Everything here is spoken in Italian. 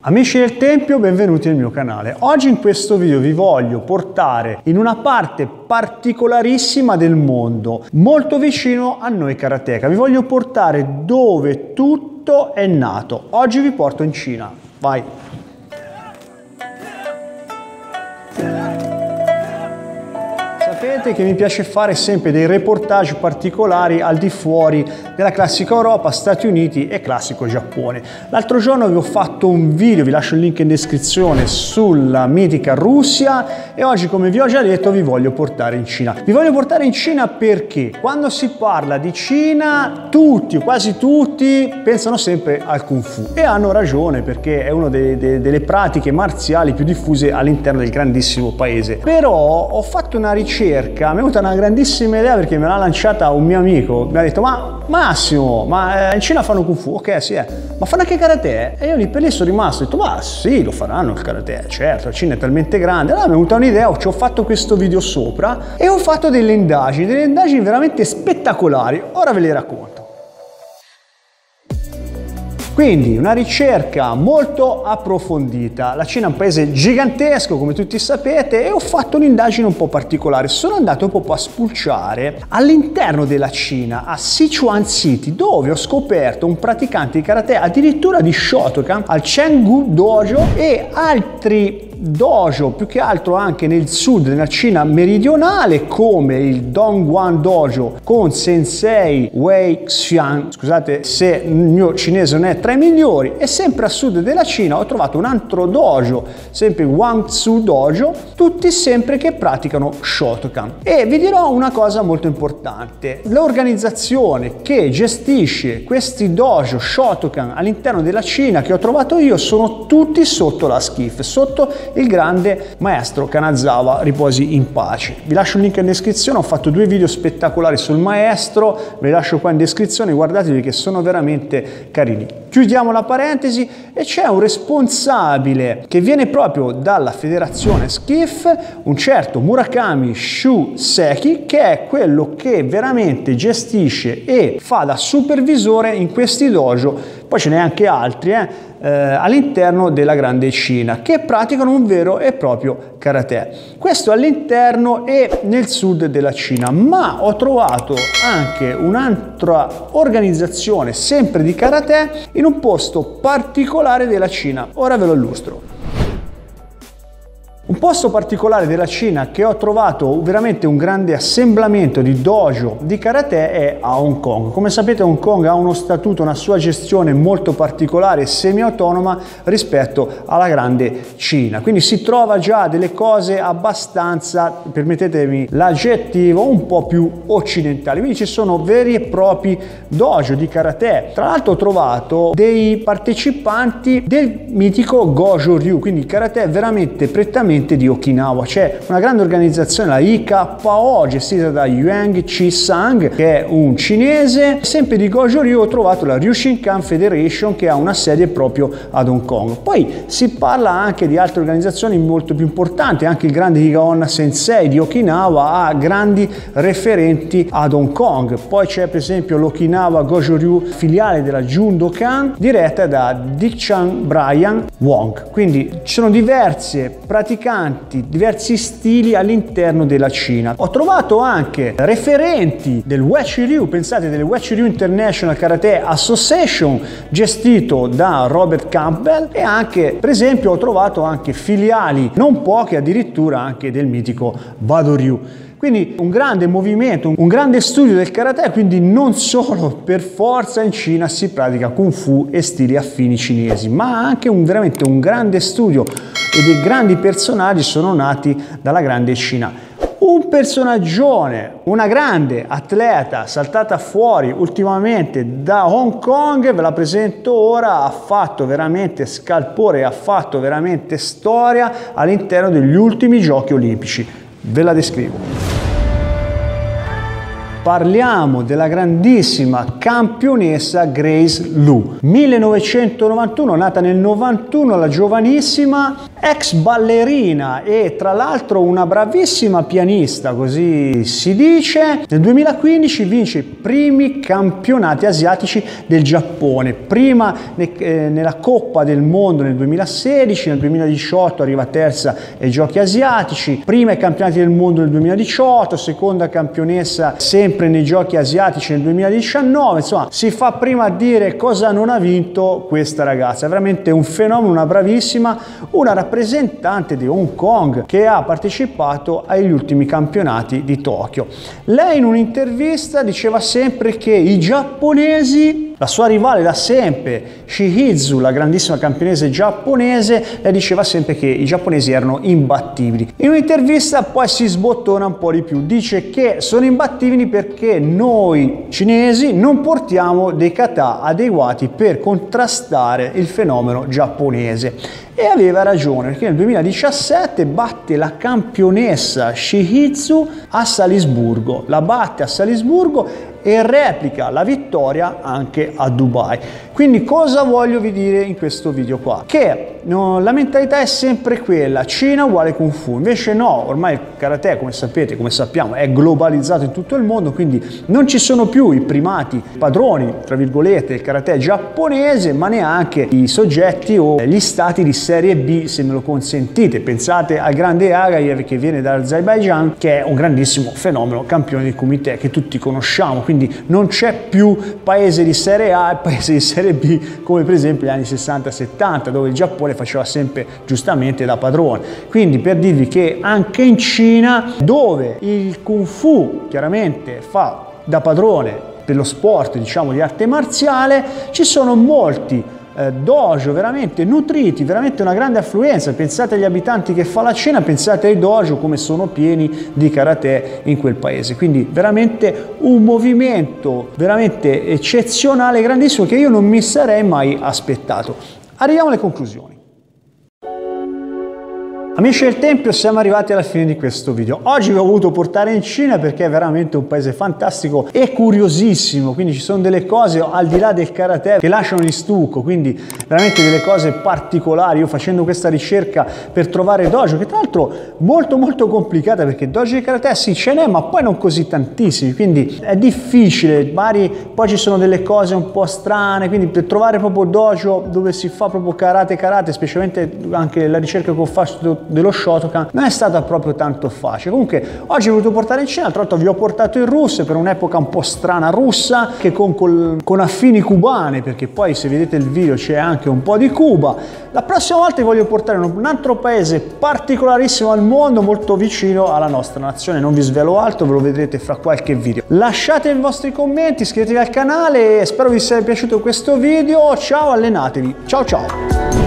Amici del Tempio, benvenuti nel mio canale. Oggi in questo video vi voglio portare in una parte particolarissima del mondo, molto vicino a noi karateka. Vi voglio portare dove tutto è nato. Oggi vi porto in Cina. Vai! Sapete che mi piace fare sempre dei reportage particolari al di fuori della classica Europa, Stati Uniti e classico Giappone. L'altro giorno vi ho fatto un video, vi lascio il link in descrizione, sulla mitica Russia, e oggi, come vi ho già detto, vi voglio portare in Cina. Vi voglio portare in Cina perché quando si parla di Cina tutti o quasi tutti pensano sempre al Kung Fu, e hanno ragione, perché è una delle pratiche marziali più diffuse all'interno del grandissimo paese. Però ho fatto una ricerca, mi è venuta una grandissima idea perché me l'ha lanciata un mio amico, mi ha detto: ma Massimo, ma in Cina fanno Kung Fu? Ok, sì, ma fanno anche karate? E io lì per lì sono rimasto, ho detto: ma sì, lo faranno il karate, certo, la Cina è talmente grande. Allora mi è venuta un'idea, ci ho fatto questo video sopra e ho fatto delle indagini veramente spettacolari, ora ve le racconto. Quindi una ricerca molto approfondita. La Cina è un paese gigantesco, come tutti sapete, e ho fatto un'indagine un po' particolare. Sono andato un po' a spulciare all'interno della Cina, a Sichuan City, dove ho scoperto un praticante di karate, addirittura di Shotokan, al Chenggu Dojo, e altri dojo, più che altro anche nel sud, nella Cina meridionale, come il Dongguan Dojo con Sensei Wei Xian. Scusate se il mio cinese non è tra i migliori. E sempre a sud della Cina ho trovato un altro dojo, sempre Guangzhou Dojo, tutti sempre che praticano Shotokan. E vi dirò una cosa molto importante: l'organizzazione che gestisce questi dojo Shotokan all'interno della Cina che ho trovato io sono tutti sotto la SCIF, sotto il grande maestro Kanazawa, riposi in pace. Vi lascio il link in descrizione, ho fatto 2 video spettacolari sul maestro, ve li lascio qua in descrizione, guardatevi che sono veramente carini. Chiudiamo la parentesi e c'è un responsabile che viene proprio dalla federazione SCIF, un certo Murakami Shuseki, che è quello che veramente gestisce e fa da supervisore in questi dojo. Poi ce n'è anche altri all'interno della grande Cina che praticano un vero e proprio karate. Questo all'interno e nel sud della Cina, ma ho trovato anche un'altra organizzazione sempre di karate in un posto particolare della Cina. Ora ve lo illustro. Un posto particolare della Cina che ho trovato veramente un grande assemblamento di dojo di karate è a Hong Kong. Come sapete, Hong Kong ha uno statuto, una sua gestione molto particolare e semi-autonoma rispetto alla grande Cina. Quindi si trova già delle cose abbastanza, permettetemi l'aggettivo, un po' più occidentali. Quindi ci sono veri e propri dojo di karate. Tra l'altro ho trovato dei partecipanti del mitico Goju Ryu, quindi il karate è veramente prettamente di Okinawa. C'è una grande organizzazione, la IKO, gestita da Yuan Chi-sang, che è un cinese. Sempre di Goju Ryu ho trovato la Ryushinkan Federation, che ha una sede proprio ad Hong Kong. Poi si parla anche di altre organizzazioni molto più importanti, anche il grande Higaonna Sensei di Okinawa ha grandi referenti ad Hong Kong. Poi c'è per esempio l'Okinawa Goju Ryu, filiale della Jundokan, diretta da Dichan Brian Wong. Quindi ci sono diverse praticanti, diversi stili all'interno della Cina. Ho trovato anche referenti del Uechi Ryu, pensate, del Uechi Ryu International Karate Association, gestito da Robert Campbell, e anche, per esempio, ho trovato anche filiali, non poche, addirittura anche del mitico Bado Ryu. Quindi un grande movimento, un grande studio del karate, quindi non solo per forza in Cina si pratica Kung Fu e stili affini cinesi, ma anche veramente un grande studio, e dei grandi personaggi sono nati dalla grande Cina. Un personaggione, una grande atleta saltata fuori ultimamente da Hong Kong, ve la presento ora, ha fatto veramente scalpore, ha fatto veramente storia all'interno degli ultimi giochi olimpici. Ve la descrivo. Parliamo della grandissima campionessa Grace Liu. 1991, nata nel 91, la giovanissima ex ballerina e tra l'altro una bravissima pianista, così si dice. Nel 2015 vince i primi campionati asiatici del Giappone, prima nella Coppa del Mondo nel 2016, nel 2018 arriva terza ai Giochi Asiatici, prima ai Campionati del Mondo nel 2018, seconda campionessa sempre nei Giochi Asiatici nel 2019. Insomma, si fa prima a dire cosa non ha vinto questa ragazza. È veramente un fenomeno, una bravissima, una rappresentante di Hong Kong che ha partecipato agli ultimi campionati di Tokyo. Lei in un'intervista diceva sempre che i giapponesi, la sua rivale da sempre, Shimizu, la grandissima campionessa giapponese, le diceva sempre che i giapponesi erano imbattibili. In un'intervista poi si sbottona un po' di più, dice che sono imbattibili perché noi cinesi non portiamo dei kata adeguati per contrastare il fenomeno giapponese. E aveva ragione, perché nel 2017 batte la campionessa Shimizu a Salisburgo, la batte a Salisburgo e replica la vittoria anche a Dubai. Quindi cosa voglio vi dire in questo video qua? Che la mentalità è sempre quella, Cina uguale Kung Fu, invece no, ormai il karate, come sapete, come sappiamo, è globalizzato in tutto il mondo, quindi non ci sono più i primati padroni, tra virgolette, del karate giapponese, ma neanche i soggetti o gli stati di serie B, se me lo consentite. Pensate al grande Agayev che viene dall'Azerbaijan, che è un grandissimo fenomeno, campione di kumite che tutti conosciamo, quindi non c'è più paese di serie A e paese di serie B come per esempio gli anni 60-70, dove il Giappone faceva sempre giustamente da padrone. Quindi per dirvi che anche in Cina, dove il Kung Fu chiaramente fa da padrone per lo sport, diciamo, di arte marziale, ci sono molti dojo veramente nutriti, veramente una grande affluenza. Pensate agli abitanti che fa la Cina, pensate ai dojo come sono pieni di karate in quel paese. Quindi veramente un movimento veramente eccezionale, grandissimo, che io non mi sarei mai aspettato. Arriviamo alle conclusioni. Amici del Tempio, siamo arrivati alla fine di questo video. Oggi vi ho voluto portare in Cina perché è veramente un paese fantastico e curiosissimo, quindi ci sono delle cose al di là del karate che lasciano di stucco, quindi veramente delle cose particolari. Io facendo questa ricerca per trovare dojo, che tra l'altro molto complicata, perché dojo di karate sì ce n'è, ma poi non così tantissimi, quindi è difficile, poi ci sono delle cose un po' strane, quindi per trovare proprio dojo dove si fa proprio karate, specialmente anche la ricerca che ho fatto dello Shotokan, non è stata proprio tanto facile. Comunque oggi vi ho voluto portare in Cina, tra l'altro vi ho portato in Russia per un'epoca un po' strana russa, che con affini cubane, perché poi se vedete il video c'è anche un po' di Cuba. La prossima volta vi voglio portare in un altro paese particolarissimo al mondo, molto vicino alla nostra nazione. Non vi svelo altro, ve lo vedrete fra qualche video. Lasciate i vostri commenti, iscrivetevi al canale e spero vi sia piaciuto questo video. Ciao, allenatevi, ciao ciao.